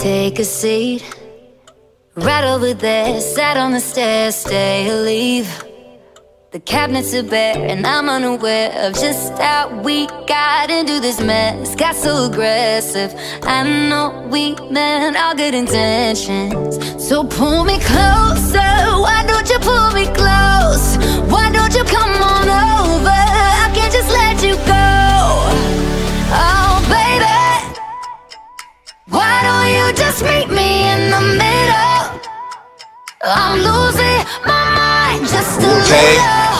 Take a seat, right over there. Sat on the stairs, stay or leave. The cabinets are bare and I'm unaware of just how we got into this mess. Got so aggressive, I know we meant all good intentions. So pull me closer, why don't you pull me close? Why don't you come on over? I can't just let you go. Oh baby, why don't you just meet me in the middle? I'm losing my mind just a little.